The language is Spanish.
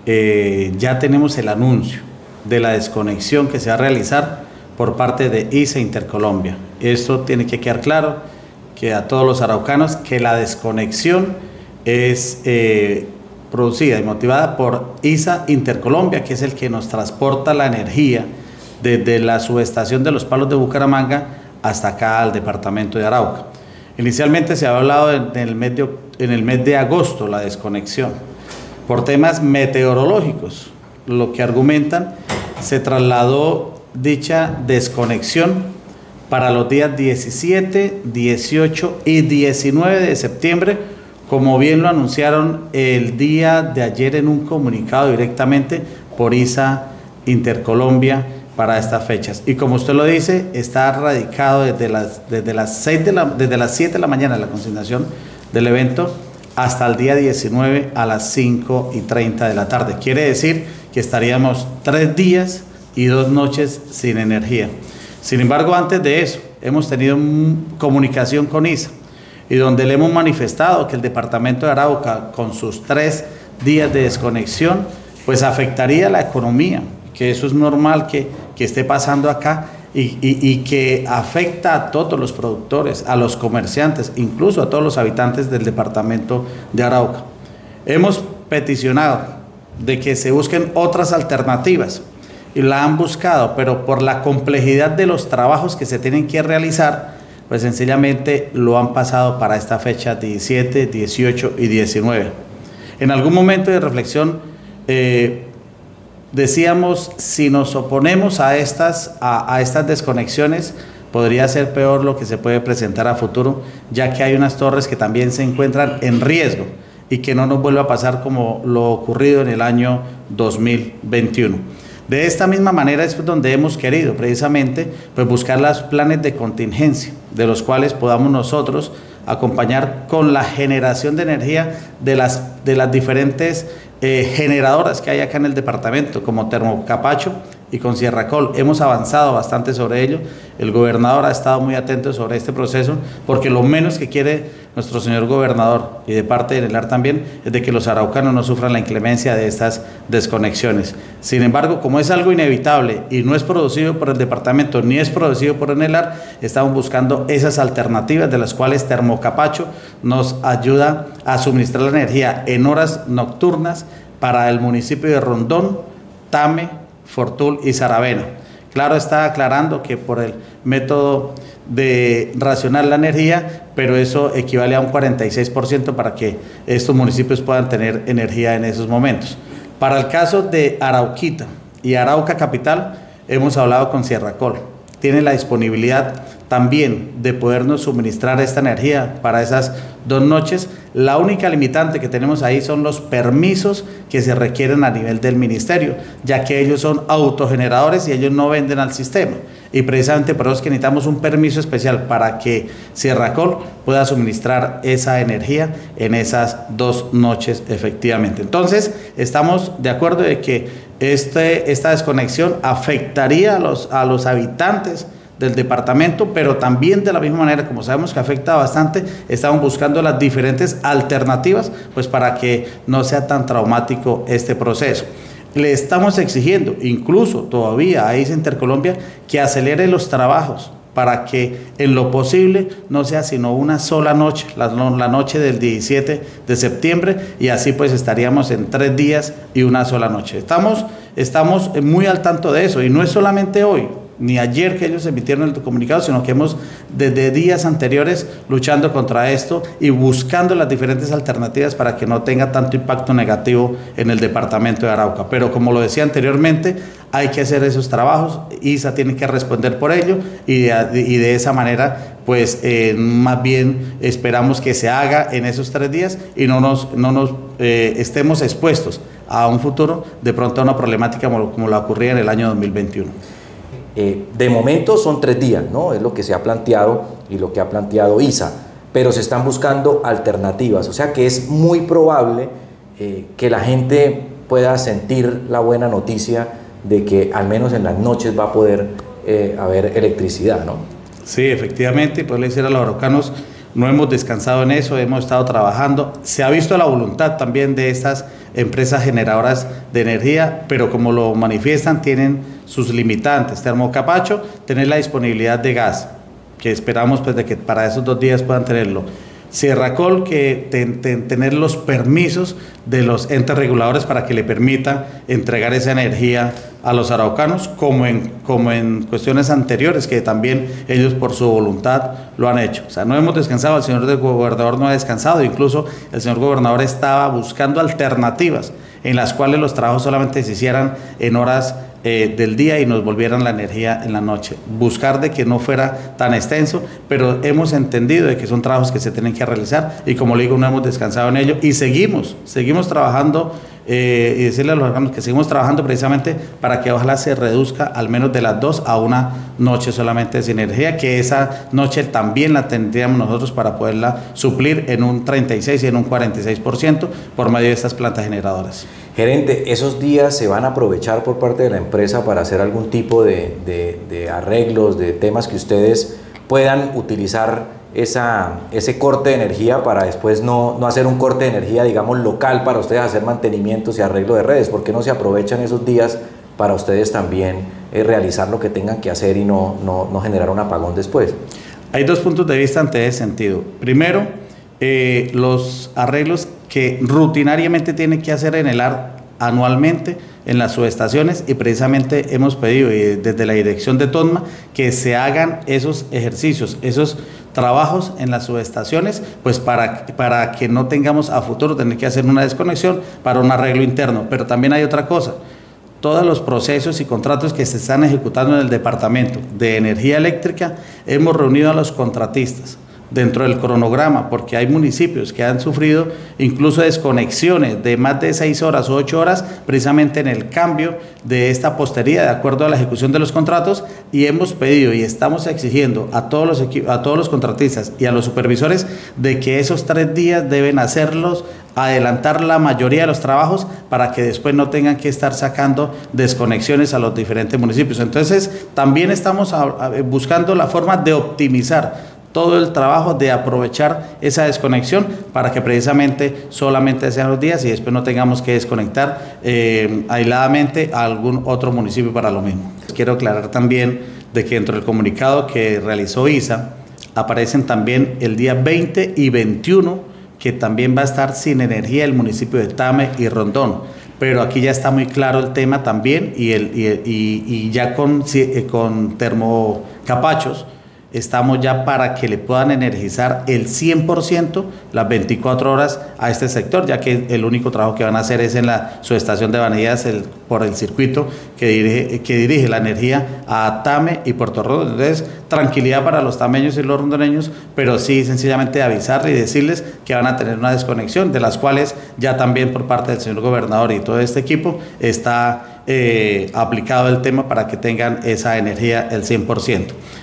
ya tenemos el anuncio de la desconexión que se va a realizar por parte de ISA Intercolombia. Esto tiene que quedar claro que a todos los araucanos que la desconexión es producida y motivada por ISA Intercolombia, que es el que nos transporta la energía desde la subestación de Los Palos de Bucaramanga hasta acá al departamento de Arauca. Inicialmente se había hablado en el mes de agosto la desconexión por temas meteorológicos. Lo que argumentan, se trasladó dicha desconexión para los días 17, 18 y 19 de septiembre, como bien lo anunciaron el día de ayer en un comunicado directamente por ISA Intercolombia para estas fechas. Y como usted lo dice, está radicado desde las 7 de la mañana, la consignación del evento, hasta el día 19 a las 5:30 de la tarde. Quiere decir que estaríamos 3 días y 2 noches sin energía. Sin embargo, antes de eso, hemos tenido comunicación con ISA y donde le hemos manifestado que el departamento de Arauca, con sus 3 días de desconexión, pues afectaría la economía, que eso es normal que esté pasando acá y que afecta a todos los productores, a los comerciantes, incluso a todos los habitantes del departamento de Arauca. Hemos peticionado de que se busquen otras alternativas y la han buscado, pero por la complejidad de los trabajos que se tienen que realizar, pues sencillamente lo han pasado para esta fecha 17, 18 y 19. En algún momento de reflexión decíamos, si nos oponemos a estas desconexiones, podría ser peor lo que se puede presentar a futuro, ya que hay unas torres que también se encuentran en riesgo y que no nos vuelva a pasar como lo ocurrido en el año 2021. De esta misma manera es donde hemos querido precisamente pues buscar los planes de contingencia, de los cuales podamos nosotros acompañar con la generación de energía de las diferentes generadoras que hay acá en el departamento, como Termocapacho y con Sierra Col. Hemos avanzado bastante sobre ello. El gobernador ha estado muy atento sobre este proceso, porque lo menos que quiere nuestro señor gobernador, y de parte del ELAR también, es de que los araucanos no sufran la inclemencia de estas desconexiones. Sin embargo, como es algo inevitable y no es producido por el departamento ni es producido por el ELAR, estamos buscando esas alternativas, de las cuales Termocapacho nos ayuda a suministrar la energía en horas nocturnas para el municipio de Rondón, Tame, Fortul y Saravena. Claro, está aclarando que por el método de racionar la energía, pero eso equivale a un 46% para que estos municipios puedan tener energía en esos momentos. Para el caso de Arauquita y Arauca Capital, hemos hablado con Sierra Col. Tiene la disponibilidad también de podernos suministrar esta energía para esas 2 noches. La única limitante que tenemos ahí son los permisos que se requieren a nivel del ministerio, ya que ellos son autogeneradores y ellos no venden al sistema. Y precisamente por eso es que necesitamos un permiso especial para que Sierra Col pueda suministrar esa energía en esas 2 noches efectivamente. Entonces, estamos de acuerdo de que esta desconexión afectaría a los habitantes del departamento, pero también de la misma manera, como sabemos que afecta bastante, estamos buscando las diferentes alternativas pues para que no sea tan traumático este proceso. Le estamos exigiendo, incluso todavía a ISA Intercolombia, que acelere los trabajos para que en lo posible no sea sino una sola noche, la noche del 17 de septiembre, y así pues estaríamos en 3 días y una sola noche. Estamos muy al tanto de eso, y no es solamente hoy ni ayer que ellos emitieron el comunicado, sino que hemos desde días anteriores luchando contra esto y buscando las diferentes alternativas para que no tenga tanto impacto negativo en el departamento de Arauca. Pero como lo decía anteriormente, hay que hacer esos trabajos, ISA tiene que responder por ello, y de esa manera pues más bien esperamos que se haga en esos 3 días y no nos estemos expuestos a un futuro de pronto a una problemática como la ocurría en el año 2021. De momento son 3 días, ¿no? Es lo que se ha planteado y lo que ha planteado ISA, pero se están buscando alternativas, o sea que es muy probable que la gente pueda sentir la buena noticia de que al menos en las noches va a poder haber electricidad, ¿no? Sí, efectivamente, y pues le decir a los araucanos, no hemos descansado en eso, hemos estado trabajando. Se ha visto la voluntad también de estas empresas generadoras de energía, pero como lo manifiestan, tienen sus limitantes. Termocapacho, tener la disponibilidad de gas, que esperamos pues de que para esos 2 días puedan tenerlo. Sierracol, que tener los permisos de los entes reguladores para que le permita entregar esa energía a los araucanos, como en cuestiones anteriores, que también ellos por su voluntad lo han hecho. O sea, no hemos descansado, el señor gobernador no ha descansado, incluso el señor gobernador estaba buscando alternativas en las cuales los trabajos solamente se hicieran en horas del día y nos volvieran la energía en la noche. Buscar de que no fuera tan extenso, pero hemos entendido de que son trabajos que se tienen que realizar y como le digo, no hemos descansado en ello y seguimos trabajando y decirle a los órganos que seguimos trabajando precisamente para que ojalá se reduzca al menos de las 2 a 1 noche solamente sin energía, que esa noche también la tendríamos nosotros para poderla suplir en un 36 y en un 46% por medio de estas plantas generadoras. Gerente, ¿esos días se van a aprovechar por parte de la empresa para hacer algún tipo de arreglos, de temas que ustedes puedan utilizar ese corte de energía para después no hacer un corte de energía, digamos, local para ustedes hacer mantenimientos y arreglo de redes? ¿Por qué no se aprovechan esos días para ustedes también realizar lo que tengan que hacer y no generar un apagón después? Hay 2 puntos de vista ante ese sentido. Primero, los arreglos que rutinariamente tiene que hacer Enelar anualmente en las subestaciones, y precisamente hemos pedido desde la dirección de TONMA que se hagan esos ejercicios, esos trabajos en las subestaciones, pues para que no tengamos a futuro tener que hacer una desconexión para un arreglo interno. Pero también hay otra cosa: todos los procesos y contratos que se están ejecutando en el Departamento de Energía Eléctrica, hemos reunido a los contratistas dentro del cronograma, porque hay municipios que han sufrido incluso desconexiones de más de 6 horas o 8 horas, precisamente en el cambio de esta postería, de acuerdo a la ejecución de los contratos, y hemos pedido y estamos exigiendo a todos los contratistas y a los supervisores de que esos 3 días deben hacerlos, adelantar la mayoría de los trabajos para que después no tengan que estar sacando desconexiones a los diferentes municipios. Entonces, también estamos buscando la forma de optimizar todo el trabajo, de aprovechar esa desconexión para que precisamente solamente sean los días y después no tengamos que desconectar aisladamente a algún otro municipio para lo mismo. Quiero aclarar también de que dentro del comunicado que realizó ISA aparecen también el día 20 y 21 que también va a estar sin energía el municipio de Tame y Rondón. Pero aquí ya está muy claro el tema también y ya con termocapachos estamos ya para que le puedan energizar el 100% las 24 horas a este sector, ya que el único trabajo que van a hacer es en la subestación de Vanegas por el circuito que dirige la energía a Tame y Puerto Rondón. Entonces, tranquilidad para los tameños y los rondoneños, pero sí sencillamente avisarles y decirles que van a tener una desconexión, de las cuales ya también por parte del señor gobernador y todo este equipo está aplicado el tema para que tengan esa energía el 100%.